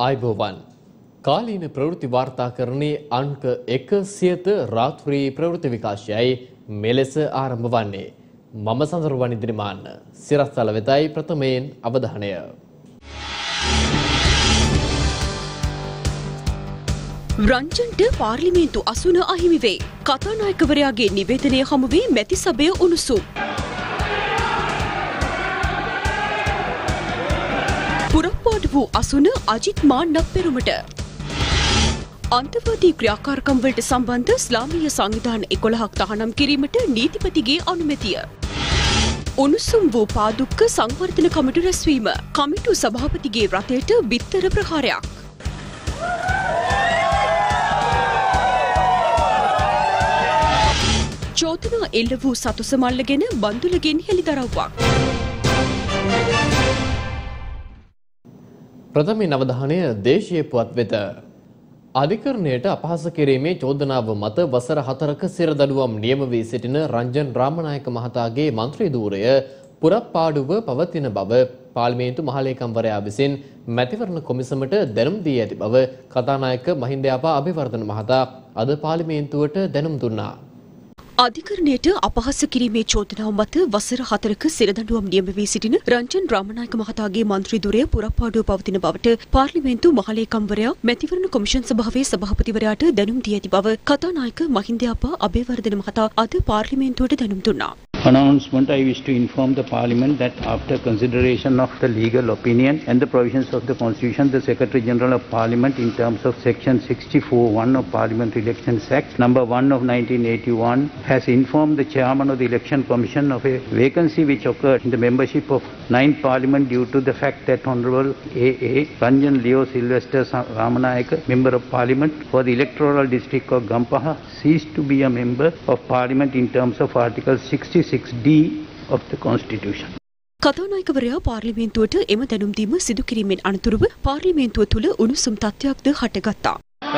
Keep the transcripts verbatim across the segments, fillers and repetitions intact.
ආයුබෝවන් කාලීන ප්‍රවෘත්ති වාර්තාකරණයේ අංක එක සියත රාත්‍රී ප්‍රවෘත්ති විකාශයයි මෙලෙස ආරම්භ වන්නේ. මම සඳරුවනි දිනමාන සිරස්තල වෙතයි ප්‍රථමයෙන් අවධානය. රංජන්ට පාර්ලිමේන්තු අසුන අහිමි වේ. කතානායකවරයාගේ නිවේදනය හමු වී මැති සභය උණුසුම්. පුරප්පාඩු වූ අසුන අජිත් මාන්නක් පෙරුමට. අන්තවාදී ක්‍රියාකාරකම් වලට සම්බන්ධ ඉස්ලාමීය සංවිධාන එකොළහක් තහනම් කිරීමට නීතිපතිගේ අනුමැතිය. උණුසුම් වූ පාදුක්ක සංවර්ධන කමිටු රැස්වීම. කමිටු සභාපතිගේ රථයට බිත්තර ප්‍රහාරයක්. චෝදනා එල්ල වූ සතුස මල්ලගෙන බන්දුලගෙන් හෙළිදරව්වක්. ප්‍රථමයෙන් අවධානය දේශීය පුවත් වෙත. අධිකරණයට අපහාස කිරීමේ චෝදනාව මත වසර හතරක සිරදඬුවම් නියම වී සිටින රංජන් රාමනායක මහතාගේ මන්ත්‍රී ධූරය පුරප්පාඩුව පවතින බව පාර්ලිමේන්තු මහලේකම්වරයා විසින් මැතිවරණ කොමිසමට දැනුම් දී ඇති බව කතානායක මහින්දයාපා අබේවර්ධන මහතා අද පාර්ලිමේන්තුවට දැනුම් දුන්නා. අධිකරණයට අපහාස කිරීමේ චෝදනාව මත වසර හතරක සිරදඬුවම් නියම වී සිටින රංජන් රාමනායක මහතාගේ මන්ත්‍රී ධුරය පුරප්පාඩුව පවතින බවට පාර්ලිමේන්තු මහලේකම්වරයා මැතිවරණ කොමිෂන් සභාවේ සභාපතිවරයාට දැනුම් දී ඇති බව කතානායක මහින්දයාපා අබේවර්ධන මහතා අද පාර්ලිමේන්තුවට දැනුම් දුන්නා. Announcement, I wish to inform the Parliament that after consideration of the legal opinion and the provisions of the Constitution, the Secretary General of Parliament in terms of Section sixty-four one of Parliamentary Elections Act number one of nineteen eighty-one has informed the Chairman of the Election Commission of a vacancy which occurred in the membership of ninth Parliament due to the fact that Honourable A A Ranjan Leo Sylvester Ramanayaka, Member of Parliament for the Electoral District of Gampaha, ceased to be a Member of Parliament in terms of Article sixty-six D of the Constitution. කතානායකවරයා පාර්ලිමේන්තුවට එම දැනුම් දීම සිදු කිරීමෙන් අනතුරුව පාර්ලිමේන්තුව තුළ උණුසුම් තත්ත්වයක්ද හටගත්තා.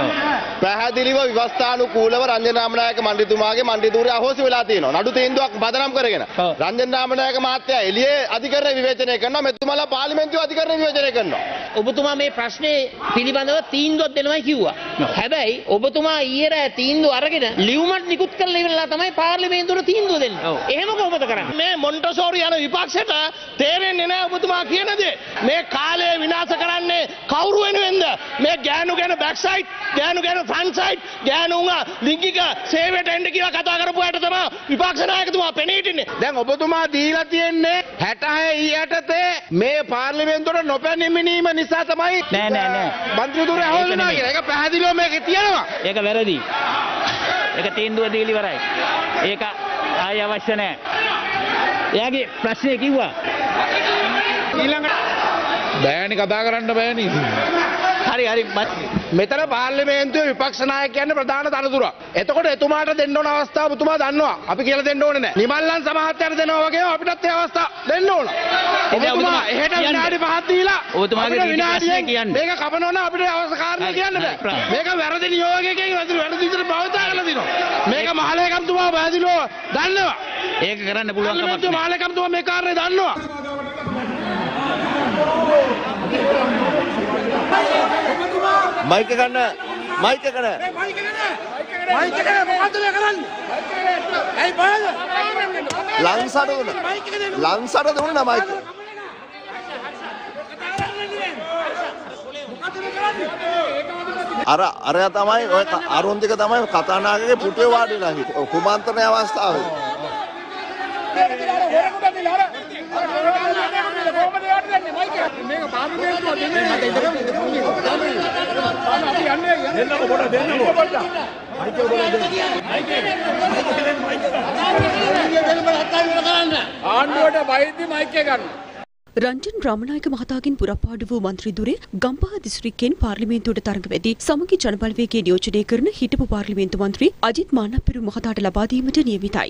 පැහැදිලිව විවස්ථානුකූලව රංජන් රාමනායක මණ්ඩිතුමාගේ මණ්ඩි ධූරය අහෝසි වෙලා තියෙනවා. නඩු තීන්දුවක් බදනම් කරගෙන. රංජන් රාමනායක මහත්තයා එළියේ අධිකරණය විවේචනය කරනවා. මෙතුමාලා පාර්ලිමේන්තුව අධිකරණය විවේචනය කරනවා. ඔබතුමා මේ ප්‍රශ්නේ පිළිබඳව තීන්දුවක් දෙනවයි කිව්වා. හැබැයි ඔබතුමා ඊයේ රෑ තීන්දුව අරගෙන ලියුමක් නිකුත් කරලා ඉවරලා තමයි පාර්ලිමේන්තුවට තීන්දුව දෙන්නේ. එහෙම කොහොමද කරන්නේ? මේ මොන්ටසෝරි යන විපක්ෂයට තේරෙන්නේ නැහැ ඔබතුමා කියන දේ. මේ කාලය විනාශ කරන්නේ කවුරු වෙනුවෙන්ද? මේ ගෑනු ගැන බෑක් සයිඩ්, ගෑනු ගැන ෆ්‍රන්ට් සයිඩ්, ගෑනුන්ගේ ලිංගික සේවයට එන්න කියලා කතා කරපු අයට තමයි විපක්ෂ නායකතුමා පෙනී හිටින්නේ. දැන් ඔබතුමා දීලා තියෙන්නේ හැටහය යටතේ මේ පාර්ලිමේන්තුවට නොපැමිණීම නිසා තමයි නෑ නෑ නෑ මන්ත්‍රී ධුරය අහෝසි වෙනවා කියලා. ඒක පැහැදිලිව මේකේ තියෙනවා. ඒක වැරදි. ඒක තීන්දුව දීලා ඉවරයි. ඒක ආය අවශ්‍ය නෑ. එයාගේ ප්‍රශ්නේ කිව්වා. ඊළඟට බෑනි කතා කරන්න බෑනි. හරි හරි මෙතන පාර්ලිමේන්තුවේ විපක්ෂ නායකයන්ගේ ප්‍රධාන තනතුරක්. එතකොට එතුමාට දෙන්න ඕන අවස්ථාව ඔබතුමා දන්නවා. අපි කියලා දෙන්න ඕනේ නැහැ. නිමල්ලන් සමහත්යට දෙනවා වගේම අපිටත් ඒ අවස්ථාව දෙන්න ඕන. ඔබතුමා එහෙට විනාඩි පහක් දීලා ඔබතුමාගේ විනාඩියෙන් කියන්නේ. මේක කපනවා නම් අපිට අවශ්‍ය කාරණේ කියන්න බෑ. මේක වැරදි නියෝගයකින් වැරදි වැරදි විදිහට භාවිතා කරලා දිනවා. මේක මහලේකම්තුමා පැහැදිලිව දන්නවා. ඒක කරන්න පුළුවන් කමක් නැහැ. මහලේකම්තුමා මේ කාරණේ දන්නවා. මයික් එක ගන්න මයික් එක ගන්න මයික් එක මොකද්ද මේ කරන්නේ? ඇයි බයද? ලංසට දුන්න ලංසට දුන්න මයික් අර අරයා තමයි ඔය අරුන්දික තමයි කතානායකගේ පුටුවේ වාඩිලා හිටියේ. කුමන්ත්‍රණයේ අවස්ථාවේ රංජන් රාමනායක මහතාගෙන් පුරප්පාඩු වූ මන්ත්‍රී ධුරය ගම්පහ දිස්ත්‍රික්කයෙන් පාර්ලිමේන්තුවට තරඟ වැදී සමගි ජනබලවේගය නියෝජනය කරන හිටපු පාර්ලිමේන්තු මන්ත්‍රී අජිත් මාන්නපිරු මහතාට ලබා දීමට නියමිතයි.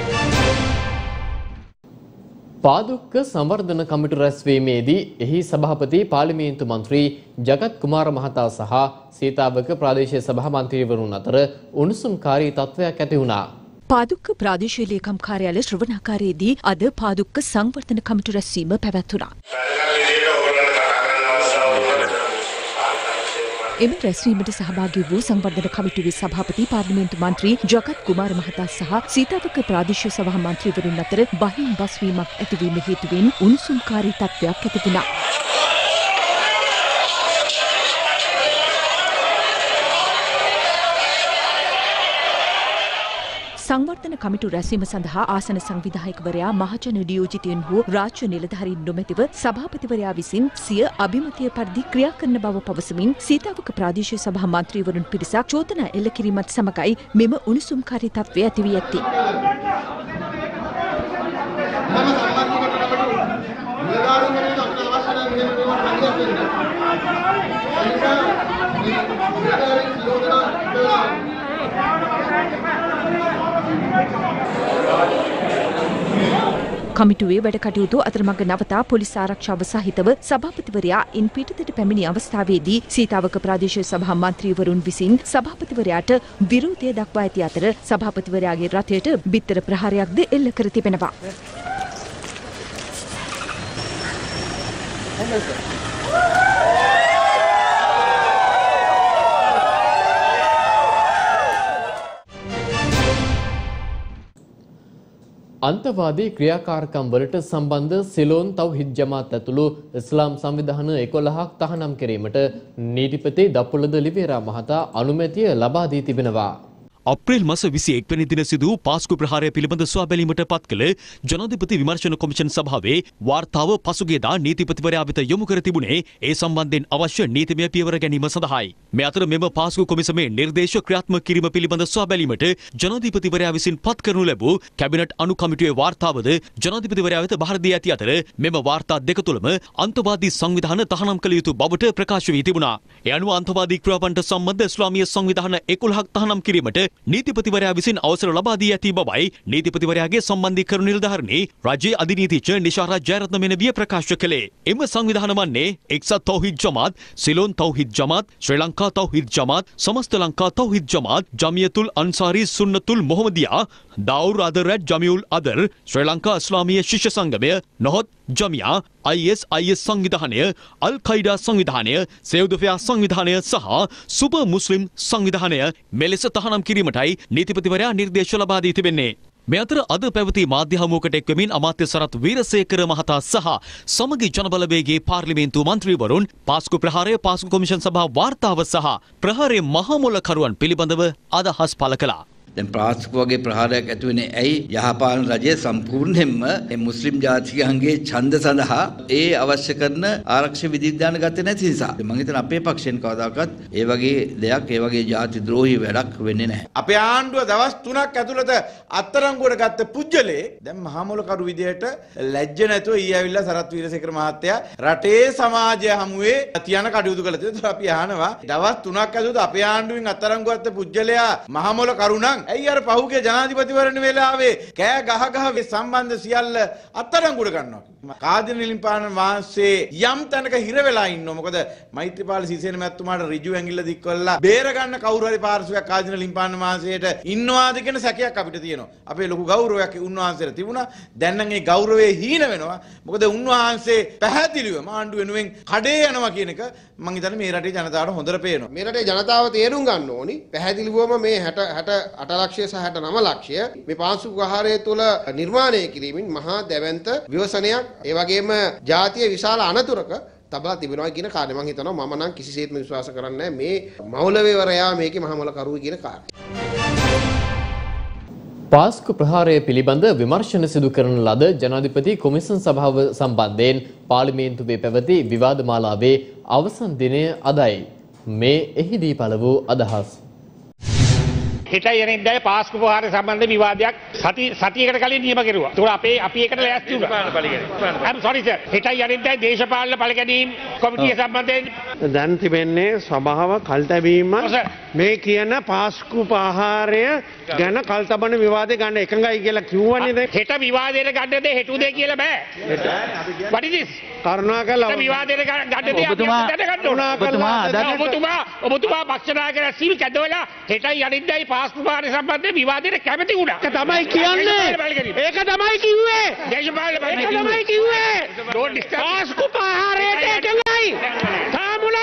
පාදුක්ක සංවර්ධන කමිටු රැස්වීමේදී එහි සභාපති පාර්ලිමේන්තු මන්ත්‍රී ජගත් කුමාර මහතා සහ සීතාවක ප්‍රාදේශීය සභා මන්ත්‍රීවරුන් අතර උණුසුම්කාරී තත්ත්වයක් ඇති වුණා. පාදුක්ක ප්‍රාදේශීය ලේකම් කාර්යාලය ශ්‍රවණාකාරයේදී අද පාදුක්ක සංවර්ධන කමිටු රැස්වීම පැවැත්වුණා. එම රැස්වීමට සහභාගී වූ සංවර්ධන කමිටුවේ සභාපති පාර්ලිමේන්තු මන්ත්‍රී ජගත් කුමාර මහතා සහ සීතාවක ප්‍රාදේශීය සභා මන්ත්‍රීවරුන් අතර බහින් බස්වීමක් ඇතිවීම හේතුවෙන් උණුසුම්කාරී තත්ත්වයක් ඇති වුණා. සංවර්ධන කමිටු රැස්වීම සඳහා ආසන සංවිධායකවරයා මහජන නියෝජිතයන් වූ රාජ්‍ය නිලධාරීන් නොමැතිව සභාපතිවරයා විසින් සිය අභිමතය පරිදි ක්‍රියා කරන බව පවසමින් සීතාවක ප්‍රාදේශීය සභා මන්ත්‍රීවරුන් පිරිසක් චෝදනා එල්ල කිරීමත් සමගයි මෙම උණුසුම්කාරී තත්ත්වය ඇති වී ඇත්තේ. කමිටුවේ වැඩ කටයුතු අතරමඟ නවතා පොලිස් ආරක්ෂාව සහිතව සභාපතිවරයා ඉන් පිටතට පැමිණි අවස්ථාවේදී සීතාවක ප්‍රාදේශීය සභා මන්ත්‍රීවරුන් විසින් සභාපතිවරයාට විරෝධය දක්වා ඇති අතර සභාපතිවරයාගේ රථයට බිත්තර ප්‍රහාරයක්ද එල්ල කර තිබෙනවා. අන්තවාදී ක්‍රියාකාරකම් වලට සම්බන්ධ සිලෝන් තව්හිද් ජමාත් ඇතුළු ඉස්ලාම් සංවිධාන එකොළහක් තහනම් කිරීමට නීතිපති දපුලද ලිවේරා මහතා අනුමැතිය ලබා දී තිබෙනවා. අප්‍රේල් මාස විසි එක් වෙනි දින සිදු වූ පාස්කු ප්‍රහාරය පිළිබඳ සොයාබැලීමට පත් කළ ජනාධිපති විමර්ශන කොමිෂන් සභාවේ වාර්තාව පසුගියදා නීතිපතිවරයා වෙත යොමු කර තිබුණේ ඒ සම්බන්ධයෙන් අවශ්‍ය නීතිමය පියවර ගැනීම සඳහායි. මේ අතර මෙම පාස්කු කොමිසමේ නිර්දේශ ක්‍රියාත්මක කිරීම පිළිබඳ සොයාබැලීමට ජනාධිපතිවරයා විසින් පත් කරනු ලැබූ කැබිනට් අනු කමිටුවේ වාර්තාවද ජනාධිපතිවරයා වෙත බහර දී ඇති අතර මෙම වාර්තා දෙක තුළම අන්තවාදී සංවිධාන තහනම් කළ යුතු බවට ප්‍රකාශ වී තිබුණා. ඒ අනුව අන්තවාදී ක්‍රියාවන්ට සම්බන්ධ ඉස්ලාමීය සංවිධාන එකොළහක් තහනම් කිරීමට නීතිපතිවරයා විසින් අවසර ලබා දී ඇති බවයි නීතිපතිවරයාගේ සම්බන්ධීකරණ නිලධාරණී රජයේ අධිනීතිඥ නිශාරා ජයරත්න මෙනවිය ප්‍රකාශ කළේ. එම සංවිධාන වන්නේ එක්සත් තෞහිද් ජමාත්, සිලෝන් තෞහිද් ජමාත්, ශ්‍රී ලංකා තෞහිද් ජමාත්, සමස්ත ලංකා තෞහිද් ජමාත්, ජමියතුල් අන්සාරි සුන්නතුල් මොහමදියා, දාවුර් අදර් ජමියුල් අදර්, ශ්‍රී ලංකා ඉස්ලාමීය ශිෂ්‍ය සංගමය, නොහොත් ජමියා, අයි එස් අයි එස් සංවිධානය, අල් කයිඩා සංවිධානය, සේව් ද ෆෙයාර් සංවිධානය සහ සුපර් මුස්ලිම් සංවිධානය මෙලෙස තහනම් කිරීමටයි නීතිපතිවරයා නිර්දේශ ලබා දී තිබෙන්නේ. මේ අතර අද පැවති මාධ්‍ය හමුවකට එක්වෙමින් අමාත්‍ය සරත් වීරසේකර මහතා සහ සමගි ජනබලවේගයේ පාර්ලිමේන්තු මන්ත්‍රීවරුන් පාස්කු ප්‍රහාරය පාස්කු කොමිෂන් සභා වාර්තාව සහ ප්‍රහාරයේ මහමොලකරුවන් පිළිබඳව අදහස් පළ කළා. දැන් පාස්කු වගේ ප්‍රහාරයක් ඇති වෙන්නේ ඇයි? යහපාලන රජය සම්පූර්ණයෙන්ම මේ මුස්ලිම් ජාතිකයන්ගේ ඡන්ද සඳහා ඒ අවශ්‍ය කරන ආරක්ෂක විධිවිධාන ගත්තේ නැති නිසා. මම හිතන අපේ පක්ෂයෙන් කවදාකවත් ඒ වගේ දෙයක්, ඒ වගේ ජාති ද්‍රෝහී වැඩක් වෙන්නේ නැහැ. අපේ ආණ්ඩුව දවස් තුනක් ඇතුළත අත්අඩංගුවට ගත්ත පුජ්‍යලේ දැන් මහමොලකරු විදියට ලැජ්ජ නැතුව ඊ ඇවිල්ලා සරත් වීරසේකර මහත්තයා රටේ සමාජය හමුවේ තියන කටයුතු කළා. ඒක අපි අහනවා දවස් තුනක් ඇතුළත අපේ ආණ්ඩුවෙන් අත්අඩංගුව ගත්ත පුජ්‍යලයා මහමොලකරු නම් ඇයි අර පහුගිය ජනාධිපතිවරණ වෙලාවේ කෑ ගහ ගහ සම්බන්ධ සියල්ල අත්අඩංගුවට ගන්නවා. කාදින නිලිම්පාන වහන්සේ යම් තැනක හිර වෙලා ඉන්නවා. මොකද මෛත්‍රීපාල සිරිසේන මැතිතුමාට ඍජු ඇඟිල්ල දික් කරලා බේර ගන්න කවුරු හරි පාර්ශවයක් කාදින නිලිම්පාන වහන්සේට ඉන්නවාද කියන සැකයක් අපිට තියෙනවා. අපේ ලොකු ගෞරවයක් උන්වහන්සේට තිබුණා. දැන් නම් ඒ ගෞරවය හීන වෙනවා. මොකද උන්වහන්සේ පැහැදිලිවම ආණ්ඩු වෙනුවෙන් කඩේ යනවා කියන එක මම හිතන්නේ මේ රටේ ජනතාවට හොඳට පේනවා. මේ රටේ ජනතාව තේරුම් ගන්න ඕනි. පැහැදිලිවම මේ හැට හැට අට ලක්ෂය සහ හැට නව ලක්ෂය මේ පාස්කු ප්‍රහාරය තුළ නිර්මාණය කිරීමෙන් මහා දැවැන්ත විවසනයක්, ඒ වගේම ජාතිය විශාල අනතුරක තබලා තිබෙනවා කියන කාරණේ මම හිතනවා. මම නම් කිසිසේත්ම විශ්වාස කරන්නේ නැහැ මේ මෞලවේවරයා මේකේ මහමොල කරුවෝ කියන කාරණේ. පාස්කු ප්‍රහාරය පිළිබඳ විමර්ශන සිදු කරන ලද ජනාධිපති කොමිසම් සභාව සම්බන්ධයෙන් පාර්ලිමේන්තුවේ පැවති විවාද මාලාවේ අවසන් දිනය අදයි. මේ එහිදී පළ වූ අදහස්. හෙටයි අනිද්දායි පාස්කු ප්‍රහාරය සම්බන්ධ විවාදයක් සති සතියකට කලින් නියම කෙරුවා. ඒක අපේ අපි එකට ලෑස්ති වුණා. I'm sorry sir. හෙටයි අනිද්දායි දේශපාලන පළගැනීම් කොමිටිය සම්බන්ධයෙන් දැන් තිබෙන්නේ සභාව කල්තැබීම මේ කියන පාස්කු ප්‍රහාරය ගැන කල්තබන විවාදේ ගන්න එකඟයි කියලා කිව්වනේ. හෙට විවාදයට ගන්න දේ හෙටු දෙය කියලා බෑ. What is this? කරුණාකරලා විවාදයට ගන්න දේ ඔබතුමා ඔබතුමා ඔබතුමා ඔබතුමා පක්ෂ නායක රැස්වීම කැදවලා හෙටයි අනිද්දායි පාස්කු ප්‍රහාරය සම්බන්ධයෙන් විවාදයට කැමති වුණා. ඒක තමයි කියන්නේ. ඒක තමයි කිව්වේ. දේශපාලන ඒක තමයි කිව්වේ. Don't disturb. පාස්කු ප්‍රහාරයට එකඟයි. තාමුණාද?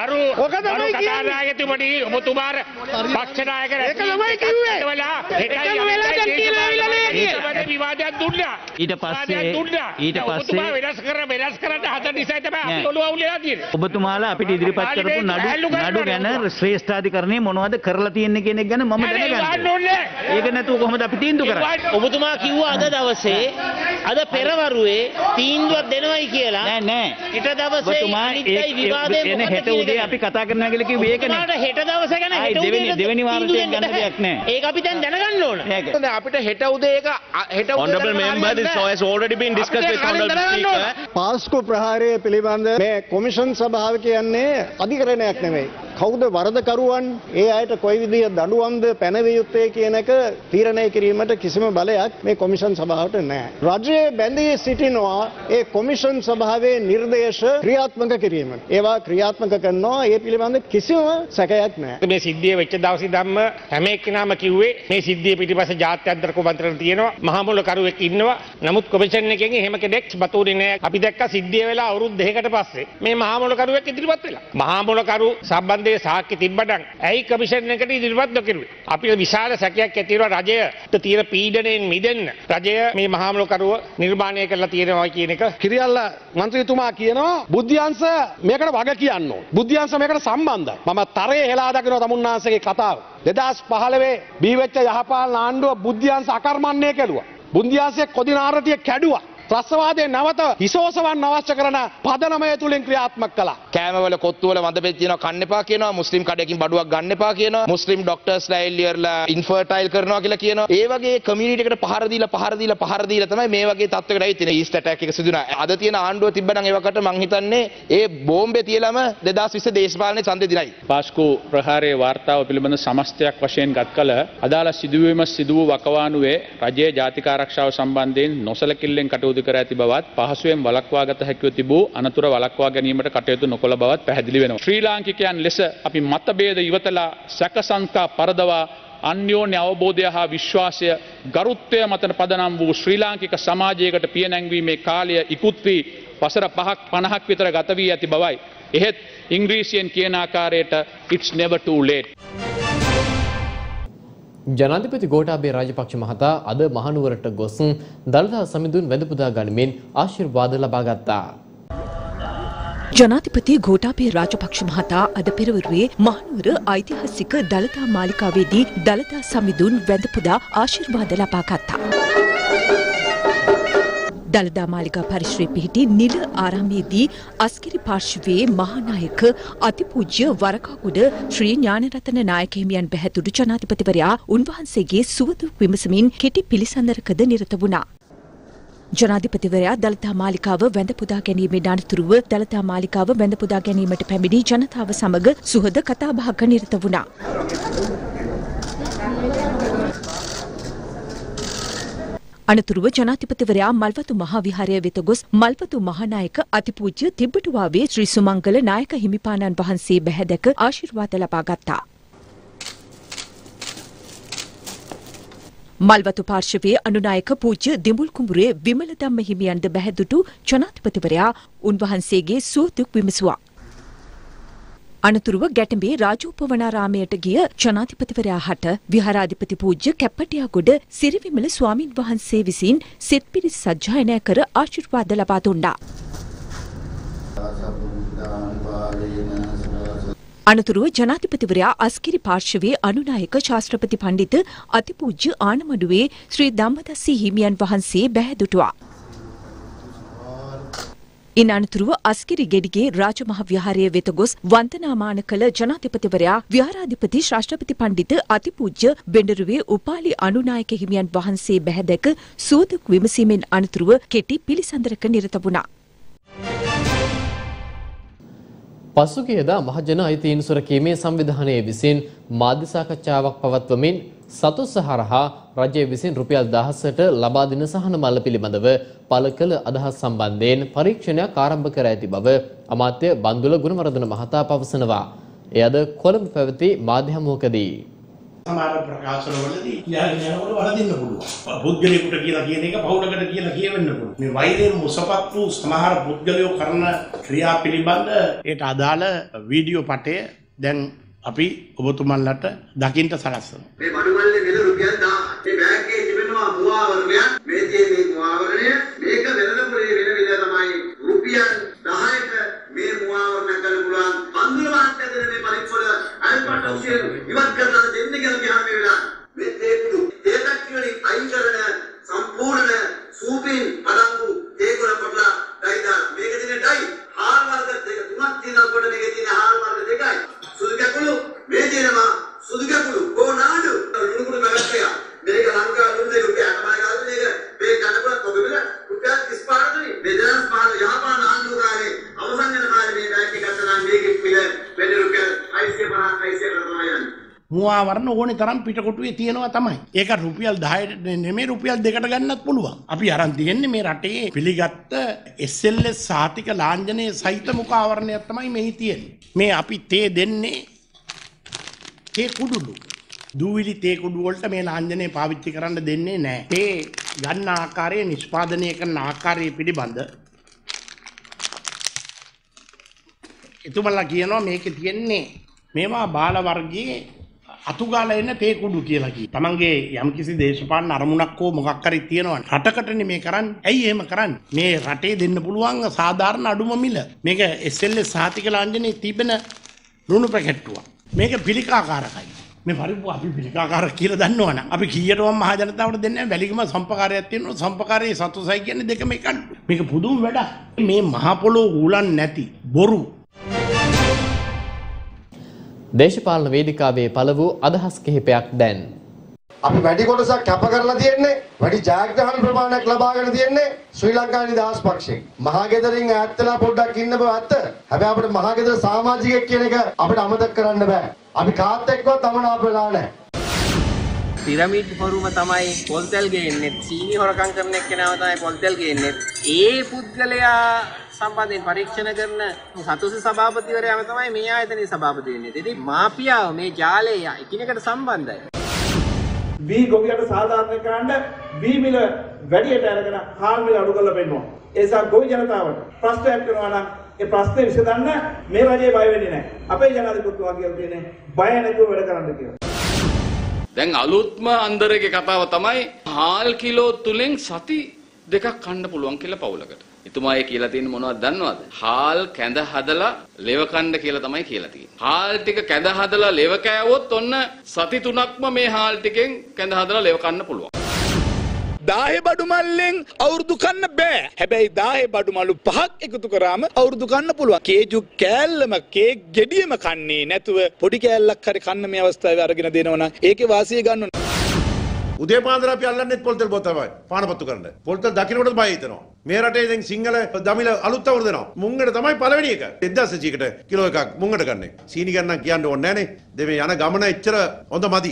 ගරු ඔක තමයි කතානායකතුමනි ඔබතුමාර පක්ෂ නායක ඒක තමයි කිව්වේ. එකම වෙලා දැන් කියලා ඇවිල්ලා නෑ කියන්නේ. විවාදයක් දුන්නා. ඊට පස්සේ ඊට පස්සේ ඔබතුමා වෙනස් කර වෙනස් කරන්න හදන නිසා තමයි අපි ඔළුව අවුලලා තියෙන්නේ. ඔබතුමාලා අපිට ඉදිරිපත් කරපු නඩු නඩු ගැන ශ්‍රේෂ්ඨාධිකරණය මොනවද කරලා තියෙන්නේ කියන එක ගැන මම දැනගන්න. ඒක නැතුව කොහොමද අපි තීන්දුව කරන්නේ? ඔබතුමා කිව්වා අද දවසේ අද පෙරවරුවේ තීන්දුවක් දෙනවයි කියලා. නෑ නෑ. ඊට දවසේ ඔබතුමා ඒ විවාදේ එන හෙට උදේ අපි කතා කරනවා කියලා කිව්වේ ඒකනේ. ඔබතුමාට හෙට දවසේ ගැන හෙට උදේ දෙවෙනි දෙවෙනි වාරයේ ගන්න දෙයක් නෑ. ඒක අපි දැන් දැනගන්න ඕන. දැන් අපිට හෙට උදේ ඒක හෙට උදේ Honorable member, this has already been discussed with Honorable Speaker. පාස්කු ප්‍රහාරය පිළිබඳ මේ කොමිෂන් සභාව කියන්නේ අධිකරණයක් නෙමෙයි. කවුද වරදකරුවන් ඒ අයට කොයි විදිය දඬුවම්ද පැනවිය යුත්තේ කියන එක තීරණය කිරීමට කිසිම බලයක් මේ කොමිෂන් සභාවට නැහැ. රජයේ බැඳී සිටිනවා ඒ කොමිෂන් සභාවේ නිර්දේශ ක්‍රියාත්මක කිරීමට. ඒවා ක්‍රියාත්මක කරනවා ඒ පිළිබඳ කිසිම සැකයක් නැහැ. මේ සිද්ධිය වෙච්ච දවසේ ධම්ම හැම එක්කෙනාම කිව්වේ මේ සිද්ධිය පිටිපස්සේ ජාත්‍යන්තර කුමන්ත්‍රණ තියෙනවා. මහා මුලකරුවෙක් ඉන්නවා. නමුත් කොමිෂන් එකෙන් එහෙම කෙනෙක් බතුනේ නැහැ. අපි දැක්කා සිද්ධිය වෙලා අවුරුදු දෙකකට පස්සේ මේ මහා මුලකරුවෙක් ඉදිරිපත් වෙලා. මහා මුලකරු සම්බන්ධ සාක්ෂි තිබ්බනම් ඇයි කමිෂන් එකට ඉදිරිපත් නොකරුවේ? අපිට විශාල සැකයක් ඇති වෙනවා රජයට තියෙන පීඩණයෙන් මිදෙන්න රජය මේ මහා මුලකරුව නිර්මාණය කරලා තියෙනවා කියන එක. කිරියල්ල මන්ත්‍රීතුමා කියනවා බුද්ධ්‍යංශ මේකට වග කියන්න ඕන. බුද්ධ්‍යංශ මේකට සම්බන්ධයි. මම තරයේ හෙලා දකිනවා තමුන්නාන්සේගේ කතාව. දෙදහස් පහළොවේ බීවෙච්ච යහපාලන ආණ්ඩුව බුද්ධ්‍යංශ අකර්මණ්‍ය කෙළුවා. බුද්ධ්‍යංශයේ කොඩි නාරටිය කැඩුවා. ත්‍රස්වාදයේ නැවත හිසෝසවන්න අවශ්‍ය කරන පදනමය තුලින් ක්‍රියාත්මක කළා. කෑමවල කොත්තුවල වඳ පෙත් තියෙනවා කන්න එපා කියනවා. මුස්ලිම් කඩේකින් බඩුවක් ගන්න එපා කියනවා. මුස්ලිම් ડોක්ටර්ස්ලා එල්ලියර්ලා ඉන්ෆර්ටයිල් කරනවා කියලා කියනවා. ඒ වගේ කමියුනිටි එකට පහර දීලා පහර දීලා පහර දීලා තමයි මේ වගේ තත්ත්වයකට ඇවිත් තියෙන්නේ. ඊස්ට් ඇටැක් එක සිදු වුණා. අද තියෙන ආණ්ඩුව තිබ්බනම් ඒවකට මං හිතන්නේ ඒ බෝම්බේ තියලාම දෙදහස් විස්ස දේශපාලනේ ඡන්දේ දිනයි. පාස්කු ප්‍රහාරයේ වාර්තාව පිළිබඳ සමස්තයක් වශයෙන් ගත් කල අදාළ සිදුවීම සිදු වූ වකවානුවේ රජයේ ජාතික ආරක්ෂාව සම්බන්ධයෙන් නොසලකිල්ලෙන් කටයුතු කර ඇති බවත් පහසුවෙන් වළක්වාගත හැකිව තිබූ අනතුර වළක්වා ගැනීමට කටයුතු නොකළ බවත් පැහැදිලි වෙනවා. ශ්‍රී ලාංකිකයන් ලෙස අපි මතභේද ඉවතලා සැකසංකා පරදවා අන්‍යෝන්‍ය අවබෝධය හා විශ්වාසය ගරුත්වය මත පදනම් වූ ශ්‍රී ලාංකික සමාජයකට පිය නැංවීමේ කාලය ඉක්ුත් වී වසර පහක් පනහක් විතර ගත වී ඇති බවයි. එහෙත් ඉංග්‍රීසියෙන් කියන ආකාරයට it's never too late. ජනාධිපති ගෝඨාභය රාජපක්ෂ මහතා අද මහනුවරට ගොස් දළදා සමිඳුන් වැඳ පුදා ගනිමින් ආශිර්වාද ලබා ගත්තා. ජනාධිපති ගෝඨාභය රාජපක්ෂ මහතා අද පෙරවරුවේ මහනුවර ඓතිහාසික දළදා මාලිගාවේදී දළදා සමිඳුන් වැඳ පුදා ආශිර්වාද ලබා ගත්තා. දළදා මාලිගා පරිශ්‍රයේ පිහිටි නිල ආරාමයේදී අස්කිරි පාර්ශවයේ මහානායක අතිපූජ්‍ය වරකාගොඩ ශ්‍රී ඥානරතන නායක හිමියන් බැහැතුඩු ජනාධිපතිවරයා උන්වහන්සේගේ සුවදුක් විමසමින් කෙටි පිළිසඳරකද නිරත වුණා. ජනාධිපතිවරයා දළදා මාලිගාව වැඳ පුදා ගැනීමේ අනතුරුව දළදා මාලිගාව වැඳ පුදා ගැනීමට පැමිණි ජනතාව සමග සුහද කතාබහක නිරත වුණා. අනතුරුව ජනාධිපතිවරයා මල්වතු මහා විහාරය වෙත ගොස් මල්වතු මහානායක අතිපූජ්‍ය තිබ්බටුවාවේ ශ්‍රී සුමංගල නායක හිමිපාණන් වහන්සේ බැහැ දැක ආශිර්වාද ලබා ගත්තා. මල්වතු පාර්ශවයේ අනුනායක පූජ්‍ය දිඹුල් කුඹුරේ විමල ධම්ම හිමියන්ද බැහැදුටු ජනාධිපතිවරයා උන්වහන්සේගේ සුවදුක් විමසුවා. අනතුරුව ගැටඹේ රාජෝපවනාරාමයට ගිය ජනාධිපතිවරයා හට විහාරාධිපති පූජ්‍ය කැප්පටියාගොඩ සිරිවිමල ස්වාමින් වහන්සේ විසින් සෙත් පිරිස් සජ්ජායනය කර ආශිර්වාද ලබා දුන්නා. අනතුරුව ජනාධිපතිවරයා අස්කිරි පාර්ශවයේ අනුනායක ශාස්ත්‍රපති පණ්ඩිත අතිපූජ්‍ය ආනමඩුවේ ශ්‍රී ධම්මදස්සී හිමියන් වහන්සේ බැහැදුටුවා. ඉන් අනතුරුව අස්කිරි ගෙඩිගේ රාජමහා විහාරය වෙත ගොස් වන්දනාමාන කළ ජනාධිපතිවරයා විහාරාධිපති ශාස්ත්‍රපති පණ්ඩිත අතිපූජ්‍ය බෙඬරුවේ උපාලි අනුනායක හිමියන් වහන්සේ බැහැ දැක සුවදුක් විමසීමෙන් අනතුරුව කෙටි පිළිසඳරක නිරත වුණා. පසුගියදා මහජන අයිතීන් සුරකීමේ සංවිධානයේ විසින් මාධ්‍ය සාකච්ඡාවක් පවත්වමින් සතුස්ස හරහා රජය විසින් රුපියල් දහසට ලබා දෙන සහන මල්ල පිළිබඳව පළ කළ අදහස් සම්බන්ධයෙන් පරීක්ෂණයක් ආරම්භ කර ඇති බව අමාත්‍ය බන්දුල ගුණවර්ධන මහතා පවසනවා. එය අද කොළඹ පැවති මාධ්‍ය හමුවකදී සමහර ප්‍රකාශනවලදී යාගෙන යනකොට වරදින්න පුළුවන්. පුද්ගලයෙකුට කියලා කියන එක පවුලකට කියලා කියවෙන්න පුළුවන්. මේ වෛරයෙන් මුසපත් වූ සමහර පුද්ගලයෝ කරන ක්‍රියා පිළිබඳ ඒට අදාළ වීඩියෝ පටය දැන් අපි ඔබතුමන්ලට දකින්න සලස්වනවා. මේ බඩුමල්ලේ වෙන රුපියල් දහය මේ බෑග් එකේ තිබෙනවා මුවාවරණයක්. මේ තියෙන මේ මුවාවරණය මේක වෙනදපුරේ වෙන විදිහ තමයි රුපියල් දහයක මේ මුවාවරණ කරන්න පුළුවන්. අන්දුල මහත්තයා මේ පරිප්පොළ අල්පට උසිය ඉවත් කරලා දෙන්න කියලා කියහම මේ වෙලාව. මේ තේකුඩු තේතක් වලින් අයින් කරන සම්පූර්ණ සූපින් අඩංගු තේකොළ පොටලා ඩයිදා මේක දිනේ ඩයි හාල් වර්ග දෙක තුනක් තියෙනවා කොට මේකේ තියෙන හාල් වර්ග දෙකයි. සුදු කැකුළු මේ තියෙනවා සුදු කැකුළු කොනාඩු ලුණුකුඩු බැලක්කයා මේක ලංකා ලුණු රුපියල් අටමයි ගාලා මේක මේ ගණපුරක් ඔබ වෙන රුපියල් තිස් පාරයි මේ දහස් පාර යහපාන ආණ්ඩුකාරේ අවසන් වෙන කාලේ මේ බැංක් එක ගත්තා නම් මේකෙත් පිළ වෙන රුපියල් හයසිය පනහක් හයසිය කරලා තමයි යන්නේ. මුවාවරණ ඕනේ තරම් පිටකොටුවේ තියෙනවා තමයි. ඒක රුපියල් දහයට නෙමෙයි රුපියල් දෙකට ගන්නත් පුළුවන්. අපි අරන් තියෙන්නේ මේ රටේ පිළිගත්ත එස් එල් එස් සාතික ලාංඡනයේ සහිත මුඛාවරණයක් තමයි මෙහි තියෙන්නේ. මේ අපි තේ දෙන්නේ තේ කුඩුලු. දූවිලි තේ කුඩු වලට මේ ලාංඡනය පාවිච්චි කරන්න දෙන්නේ නැහැ. තේ ගන්න ආකාරය නිෂ්පාදනය කරන ආකාරය පිළිබඳ එතුමලා කියනවා මේකේ තියෙන්නේ මේවා බාල වර්ගයේ අතුගාලා එන්න තේ කුඩු කියලා කියනවා. තමන්ගේ යම්කිසි දේශපාලන අරමුණක් හෝ මොකක් හරි තියෙනවා රටකටනේ මේ කරන්නේ. ඇයි එහෙම කරන්නේ? මේ රටේ දෙන්න පුළුවන් සාධාරණ අඩුම මිල. මේක එස් එල් එස් සාතික ලාංඡනයේ තිබෙන ලුණු පැකට්ටුවක්. මේක පිළිකාකාරකයි. මේ පරිප්පු අපි පිළිකාකාර කියලා දන්නවනම් අපි කීයටම මහ ජනතාවට දෙන්නේ වැලිගම සම්පකාරයක් තියෙනවා. සම්පකාරයේ සතුසයි කියන්නේ දෙකම එකක්. මේක පුදුම වැඩක්. මේ මහ පොළොව ඌලන් නැති බොරු දේශපාලන වේදිකාවේ පළ වූ අදහස් කිහිපයක් දැන්. අපි වැඩි කොටසක් කැප කරලා තියෙන්නේ වැඩි ජයග්‍රහණ ප්‍රමාණයක් ලබාගෙන තියෙන්නේ ශ්‍රී ලංකා නිදහස් පක්ෂයෙන්. මහගෙදරින් ඈත් වෙලා පොඩ්ඩක් ඉන්න බව ඇත්ත. හැබැයි අපිට මහගෙදර සමාජිකයෙක් කියන එක අපිට අමතක කරන්න බෑ. අපි කාත් එක්කවත් අමනාප වෙලා නැහැ. පිරමීඩ් හොරුම තමයි පොල්තෙල් ගේන්නේ. සීනි හොරකම් කරන එක්කෙනාව තමයි පොල්තෙල් ගේන්නේ. ඒ පුද්ගලයා සම්බන්ධයෙන් පරීක්ෂණ කරන සතුසි සභාපතිවරයාම තමයි මේ ආයතනයේ සභාපති වෙන්නේ. ඉතින් මාපියාව මේ ජාලය එකිනෙකට සම්බන්ධයි. වී ගොවියට සාධාරණ කරන්න වී මිල වැඩියට අරගෙන හාල් මිල අඩු කරලා පෙන්නනවා. ඒ නිසා ගොවි ජනතාවට ප්‍රශ්නයක් කරනවා නම් ඒ ප්‍රශ්නේ විසඳන්න මේ රජේ බය වෙන්නේ නැහැ. අපේ ජනාධිපතිතුමා කියලා තියෙන්නේ බය නැතුව වැඩ කරන්න කියලා. දැන් අලුත්ම අන්දරගේ කතාව තමයි හාල් කිලෝ තුලින් සති දෙකක් කන්න පුළුවන් කියලා පවුලකට. එතුමා ඒ කියලා තියෙන මොනවද දන්නවද? හාල් කැඳ හදලා ලෙව කන්න කියලා තමයි කියලා තියෙන්නේ. හාල් ටික කැඳ හදලා ලෙව කෑවොත් ඔන්න සති තුනක්ම මේ හාල් ටිකෙන් කැඳ හදලා ලෙව කන්න පුළුවන්. දාහේ බඩු මල්ලෙන් අවුරුදු කන්න බෑ. හැබැයි දාහේ බඩු මලු පහක් එකතු කරාම අවුරුදු කන්න පුළුවන්. කේජු කෑල්ලම කේක් ගෙඩියම කන්නේ නැතුව පොඩි කෑල්ලක් හරි කන්න මේ අවස්ථාවේ අරගෙන දෙනවනම් ඒකේ වාසිය ගන්න. උදේ පාන්දර අපි අල්ලන්නේ පොල්තෙල් බොතමයි පානපත්තු කරන්න. පොල්තෙල් දකින්නකොට බය හිතෙනවා. මේ රටේ දැන් සිංහල දමිල අලුත් අවුරුදු දෙනවා. මුංගට තමයි පළවෙනි එක. එක්දාස් කට කිලෝ එකක් මුංගට ගන්න. සීනි ගන්න කියන්න ඕනේ නැහනේ. දෙමේ යන ගමන එච්චර හොඳ මදි.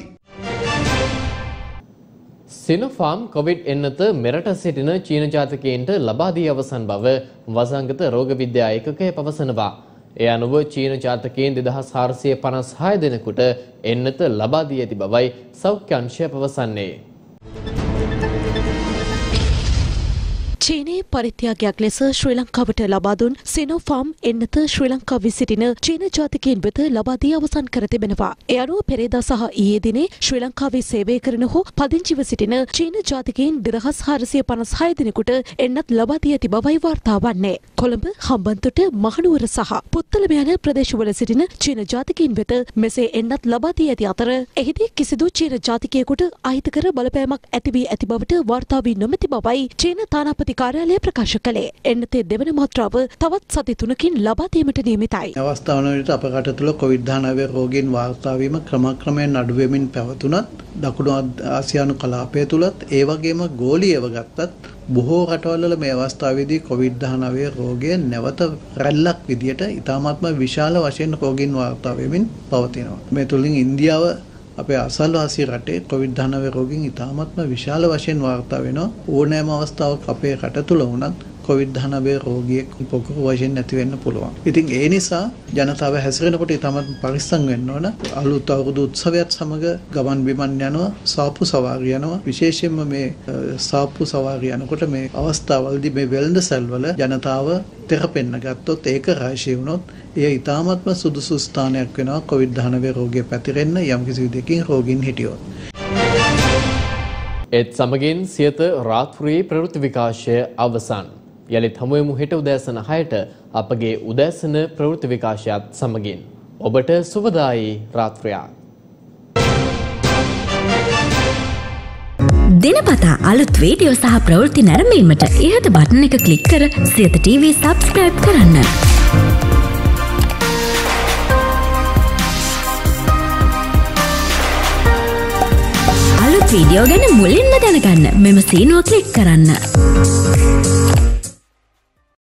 සිනෝෆාම් කොවිඩ් එන්නත මෙරට සිටින චීන ජාතිකයන්ට ලබා දී අවසන් බව වසංගත රෝග විද්‍යා ඒකකය පවසනවා. ඒ අනුව චීන ජාතිකයන් දෙදහස් හාරසිය පනස් හය දෙනෙකුට එන්නත ලබා දී ඇති බවයි සෞඛ්‍ය අංශය පවසන්නේ. චීනයේ පරිත්‍යාගයක් ලෙස ශ්‍රී ලංකාවට ලබා දුන් සිනෝෆාම් එන්නත ශ්‍රී ලංකාවේ සිටින චීන ජාතිකයන් වෙත ලබා දී අවසන් කර තිබෙනවා. ඒ අනුව පෙරේදා සහ ඊයේ දිනේ ශ්‍රී ලංකාවේ සේවය කරන හෝ පදිංචිව සිටින චීන ජාතිකයන් දෙදහස් හාරසිය පනස් හය දෙනෙකුට එන්නත් ලබා දී ඇති බවයි වාර්තා වන්නේ. කොළඹ, හම්බන්තොට, මහනුවර සහ පුත්තලම යන ප්‍රදේශවල සිටින චීන ජාතිකයන් වෙත මෙසේ එන්නත් ලබා දී ඇති අතර එහිදී කිසිදු චීන ජාතිකයෙකුට අහිතකර බලපෑමක් ඇති වී ඇති බවට වාර්තා වී නොමැති බවයි චීන තානාපති කාර්යාලය ප්‍රකාශ කළේ. එන්නතේ දෙවන මාත්‍රාව තවත් සති තුනකින් ලබා දීමට නියමිතයි. අවස්ථාවන විට අප රට තුළ කොවිඩ් දහනවය රෝගීන් වාර්තා වීම ක්‍රමක්‍රමයෙන් අඩු වෙමින් පැවතුනත් දකුණු ආසියානු කලාපය තුලත් ඒ වගේම ගෝලීයව ගත්තත් බොහෝ රටවල මේ අවස්ථාවේදී කොවිඩ් දහනවය රෝගය නැවත රැල්ලක් විදියට ඉතාමත්ම විශාල වශයෙන් රෝගීන් වාර්තා වෙමින් පවතිනවා. මේ තුලින් ඉන්දියාව අපේ අසල්වාසී රටේ කොවිඩ් දහනවය රෝගීන් ඉතාමත්ම විශාල වශයෙන් වාර්තා වෙනවා. ඕනෑම අවස්ථාවක අපේ රට තුල වුණත් කොවිඩ් දහනවය රෝගියෙක් පොකුරු වශයෙන් නැති වෙන්න පුළුවන්. ඉතින් ඒ නිසා ජනතාව හැසිරෙනකොට තමත් පරිස්සම් වෙන්න ඕන. අලුත් අවුරුදු උත්සවයත් සමග ගමන් බිමන් යනවා, සාප්පු සවාරි යනවා. විශේෂයෙන්ම මේ සාප්පු සවාරි යනකොට මේ අවස්ථාවවලදී මේ වෙළඳ සැල්වල ජනතාව තෙරපෙන්න ගත්තොත් ඒක රාශී වුණොත් එය ඉතාමත්ම සුදුසු ස්ථානයක් වෙනවා කොවිඩ් දහනවය රෝගය පැතිරෙන්න යම්කිසි විදිහකින් රෝගීන් හිටියොත්. ඒත් සමගින් සියත රාත්‍රියේ ප්‍රවෘත්ති විකාශය අවසන්. යලිත් හමුවෙමු හෙට උදෑසන හයට අපගේ උදෑසන ප්‍රවෘත්ති විකාශයත් සමගින්. ඔබට සුබදායි රාත්‍රියක්. දිනපතා අලුත් වීඩියෝ සහ ප්‍රවෘත්ති නැරඹීමට ඉහත බටන් එක ක්ලික් කර සියත ටීවී සබ්ස්ක්‍රයිබ් කරන්න. අලුත් වීඩියෝ ගැන මුලින්ම දැනගන්න මෙම සීනුව ක්ලික් කරන්න.